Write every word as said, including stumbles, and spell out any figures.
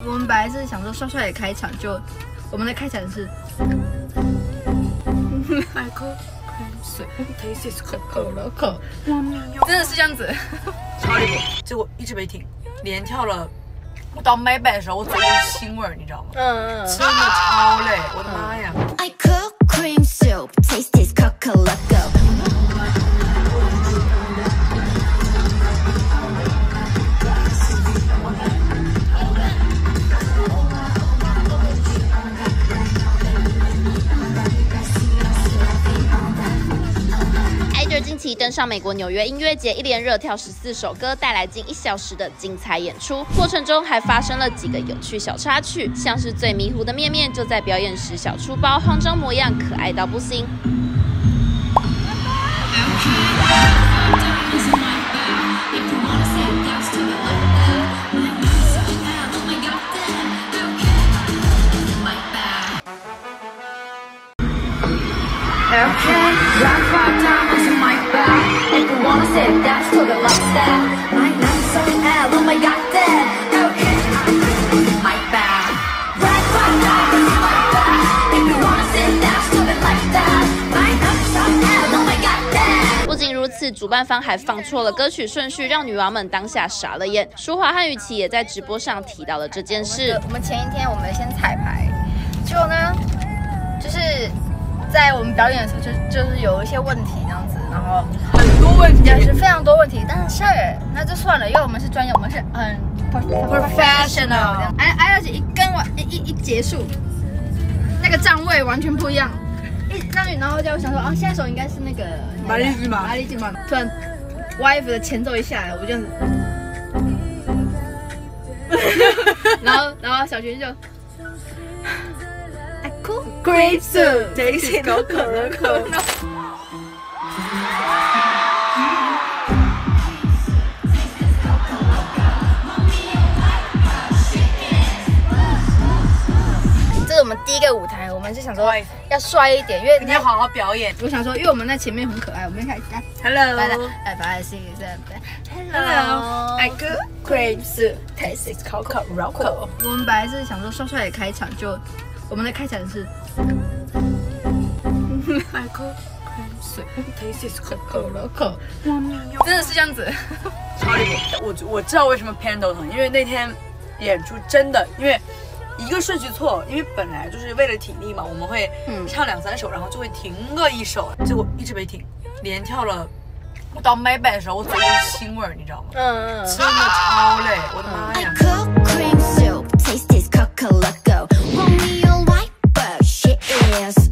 我们本来是想说帅帅的开场，就我们的开场是。 I cook cream taste is 可可乐可，真的是这样子， 超离谱。结果一直没停，连跳了。我到麦百的时候，我嘴里是腥味儿，你知道吗？嗯嗯，真的超累，我的妈呀 I cook cream soup, taste is coca-cola. idol 近期登上美国纽约音乐节，一连热跳十四首歌，带来近一小时的精彩演出。过程中还发生了几个有趣小插曲，像是最迷糊的面面就在表演时小出包，慌张模样可爱到不行。不仅如此，主办方还放错了歌曲顺序，让女王们当下傻了眼。舒华和雨琦也在直播上提到了这件事。 我们前一天我们先彩排，结果呢，就是在我们表演的时候就就是有一些问题这样子，然后很多问题， 也是非常多问题。但是那就算了，因为我们是专业，我们是很 professional。哎哎，而且一跟完一一结束，那个站位完全不一样。一那然后就想说，啊，下一首应该是那个玛丽芝麻， 玛丽芝麻。突然 ，wife 的前奏一下来，我就这样子，然后然后小群就。I cook cream soup, taste is coca-cola. 这是我们第一个舞台，我们是想说要帅一点，因为你要好好表演。 我想说，因为我们在前面很可爱，我们开始来 ，Hello， 来来来，把它 sing 一下 ，Hello， I cook cream soup, taste is coca-cola。 我们本来是想说帅帅的开场，就我们的开场是。 I cook cream soup, taste is coca-cola。 真的是这样子， 超离谱。我我知道为什么 Pando 疼，因为那天演出真的，因为一个顺序错，因为本来就是为了体力嘛，我们会唱两三首，然后就会停个一首，结果一直没停，连跳了。我到麦百的时候，我嘴里是腥味儿，你知道吗？嗯嗯，真的超累，我的妈呀 I cook cream soup, taste is coca-cola. Romeo White, but she is.